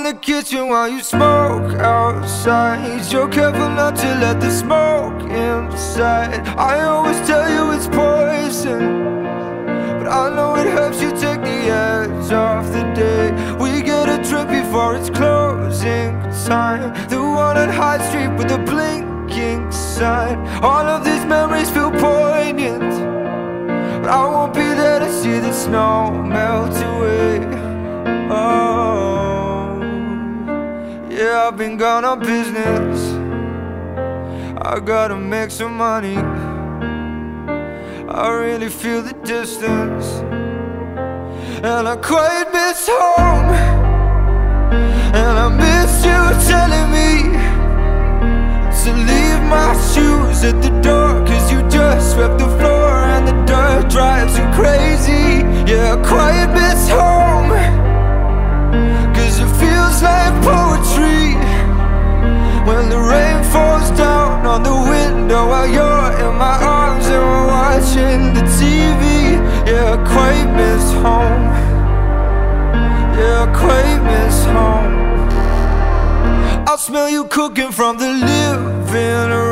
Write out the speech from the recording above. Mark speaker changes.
Speaker 1: in the kitchen while you smoke outside. You're careful not to let the smoke inside. I always tell you it's poison, but I know it helps you take the edge off the day. We get a drink before it's closing time, the one on High Street with the blinking sign. All of these memories feel poignant, but I won't be there to see the snow melt away. Oh, yeah, I've been gone on business. I gotta make some money. I really feel the distance, and I quite miss home. And I miss you telling me to leave my shoes at the door, 'cause you just swept the floor and the dirt drives you crazy. Yeah, I quite miss home, 'cause it feels like poetry when the rain falls down on the window while you're in my arms and we're watching the TV. Yeah, I quite miss home. Yeah, I quite miss home. I smell you cooking from the living room.